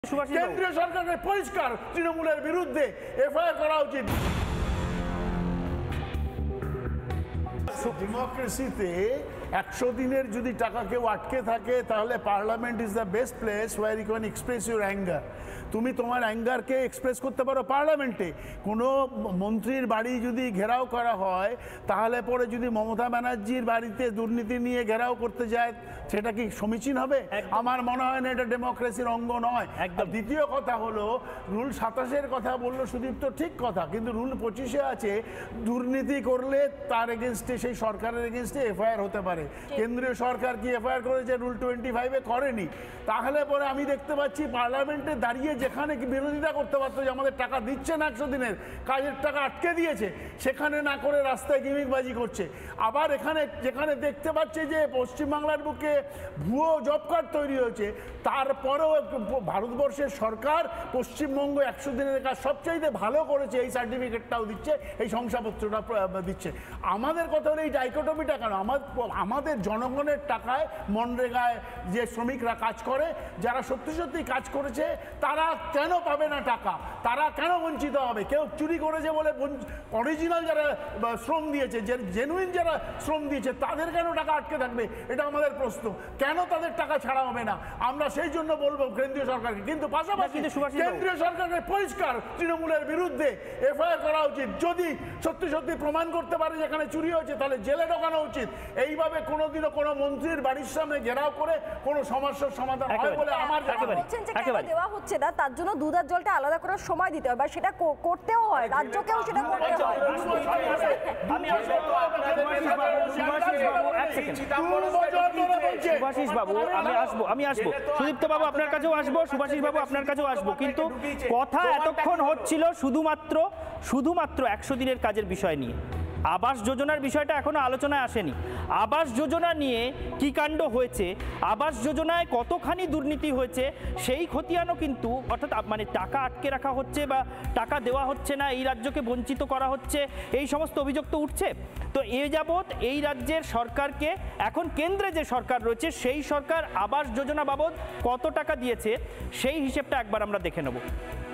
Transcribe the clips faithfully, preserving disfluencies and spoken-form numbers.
কেন্দ্রীয় সরকারের পরিষ্কার তৃণমূলের বিরুদ্ধে এফআইআর করা উচিত। ডেমোক্রেসিতে একশো দিনের যদি টাকা কেউ আটকে থাকে তাহলে parliament is the best place where you can express your anger. তুমি তোমার অ্যাঙ্গারকে এক্সপ্রেস করতে পারো পার্লামেন্টে। কোনো মন্ত্রীর বাড়ি যদি ঘেরাও করা হয় তাহলে পরে যদি মমতা ব্যানার্জির বাড়িতে দুর্নীতি নিয়ে ঘেরাও করতে যায় সেটা কি সমীচীন হবে? আমার মনে হয় না এটা ডেমোক্রেসির অঙ্গ নয়। দ্বিতীয় কথা হলো রুল সাতাশের কথা বললো সুদীপ, তো ঠিক কথা, কিন্তু রুল পঁচিশে আছে দুর্নীতি করলে তার এগেনস্টে সেই সরকারের এগেনস্টে এফআইআর হতে পারে। কেন্দ্রীয় সরকার কি এফআইআর করেছে? রুল টোয়েন্টি ফাইভে করেনি। তাহলে পরে আমি দেখতে পাচ্ছি পার্লামেন্টে দাঁড়িয়ে যেখানে কি বিরোধিতা করতে পারতো যে আমাদের টাকা দিচ্ছে না, একশো দিনের কাজের টাকা আটকে দিয়েছে, সেখানে না করে রাস্তায় গিমিকবাজি করছে। আবার এখানে যেখানে দেখতে পাচ্ছি যে পশ্চিমবাংলার বুকে ভুয়ো জব কার্ড তৈরি হয়েছে, তারপরেও ভারতবর্ষের সরকার পশ্চিমবঙ্গ একশো দিনের কাজ সবচাইতে ভালো করেছে, এই সার্টিফিকেটটাও দিচ্ছে, এই শংসাপত্রটা দিচ্ছে। আমাদের কথা হলো এই ডাইকোটমিটা কেন? আমাদের জনগণের টাকায় মনরেগায় যে শ্রমিকরা কাজ করে, যারা সত্যি সত্যি কাজ করেছে, তারা কেন পাবে না টাকা? তারা কেন বঞ্চিত হবে? কেউ চুরি করেছে বলে অরিজিনাল যারা শ্রম দিয়েছে, যে জেনুইন যারা শ্রম দিয়েছে, তাদের কেন টাকা আটকে থাকবে? এটা আমাদের প্রশ্ন। কেন তাদের টাকা ছাড়া হবে না? আমরা সেই জন্য বলবো কেন্দ্রীয় সরকারকে, কিন্তু পাশাপাশি কেন্দ্রীয় সরকারের পরিষ্কার তৃণমূলের বিরুদ্ধে এফআইআর করা উচিত। যদি সত্যি সত্যি প্রমাণ করতে পারে যেখানে চুরি হয়েছে তাহলে জেলে ঢোকানো উচিত। এইভাবে কোনোদিনও কোনো মন্ত্রীর বাড়ির সামনে ঘেরাও করে কোনো সমস্যার সমাধান হয় বলে আমার দেওয়া হচ্ছে না। তার জন্য দুধ আর জলটা আলাদা করার সময় দিতে হয়, বা সেটা করতেও হয়, রাজ্যকেও সেটা করতে হয়। আমি সুভাষিস বাবু আমি আসবো আমি আসবো সুদীপ্ত বাবু আপনার কাছেও আসবো, সুভাষিস বাবু আপনার কাছেও আসবো, কিন্তু কথা এতক্ষণ হচ্ছিল শুধুমাত্র শুধুমাত্র একশো দিনের কাজের বিষয় নিয়ে। আবাস যোজনার বিষয়টা এখনো আলোচনায় আসেনি। আবাস যোজনা নিয়ে কি কাণ্ড হয়েছে, আবাস যোজনায় কতখানি দুর্নীতি হয়েছে, সেই খতিয়ানও কিন্তু, অর্থাৎ মানে টাকা আটকে রাখা হচ্ছে বা টাকা দেওয়া হচ্ছে না, এই রাজ্যকে বঞ্চিত করা হচ্ছে, এই সমস্ত অভিযোগ তো উঠছে। তো এ যাবৎ এই রাজ্যের সরকারকে, এখন কেন্দ্রে যে সরকার রয়েছে সেই সরকার আবাস যোজনা বাবদ কত টাকা দিয়েছে সেই হিসেবটা একবার আমরা দেখে নেব।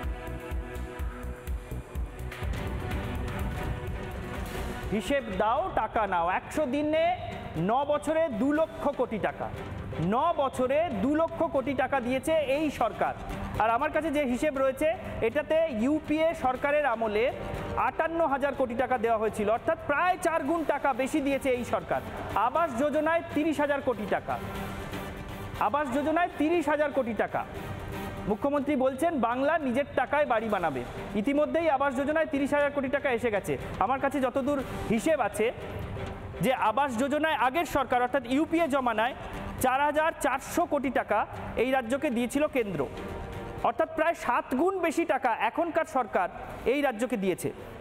হিসেব দাও, টাকা নাও। একশো দিনে ন বছরে দু লক্ষ কোটি টাকা, ন বছরে দু লক্ষ কোটি টাকা দিয়েছে এই সরকার। আর আমার কাছে যে হিসেব রয়েছে এটাতে ইউপিএ সরকারের আমলে আটান্ন হাজার কোটি টাকা দেওয়া হয়েছিল, অর্থাৎ প্রায় চার গুণ টাকা বেশি দিয়েছে এই সরকার। আবাস যোজনায় তিরিশ হাজার কোটি টাকা, আবাস যোজনায় তিরিশ হাজার কোটি টাকা। মুখ্যমন্ত্রী বলছেন বাংলা নিজের টাকায় বাড়ি বানাবে। ইতিমধ্যেই আবাস যোজনায় তিরিশ হাজার কোটি টাকা এসে গেছে। আমার কাছে যতদূর হিসেব আছে যে আবাস যোজনায় আগের সরকার অর্থাৎ ইউপিএ জমানায় চার হাজার চারশো কোটি টাকা এই রাজ্যকে দিয়েছিল কেন্দ্র, অর্থাৎ প্রায় সাত গুণ বেশি টাকা এখনকার সরকার এই রাজ্যকে দিয়েছে।